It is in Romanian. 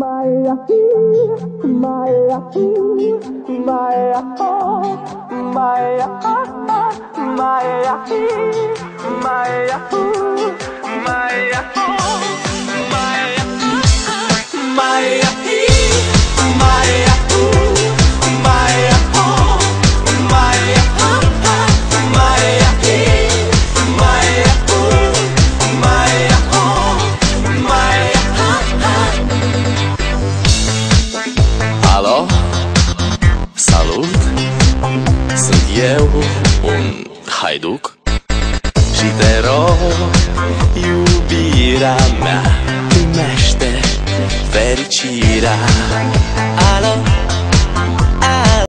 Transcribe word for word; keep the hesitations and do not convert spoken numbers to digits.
Maya, Maya, Maya, Maya, Maya, Maya, Maya, Alo, salut, sunt eu, un haiduc și te rog, iubirea mea, primește fericirea. Alo.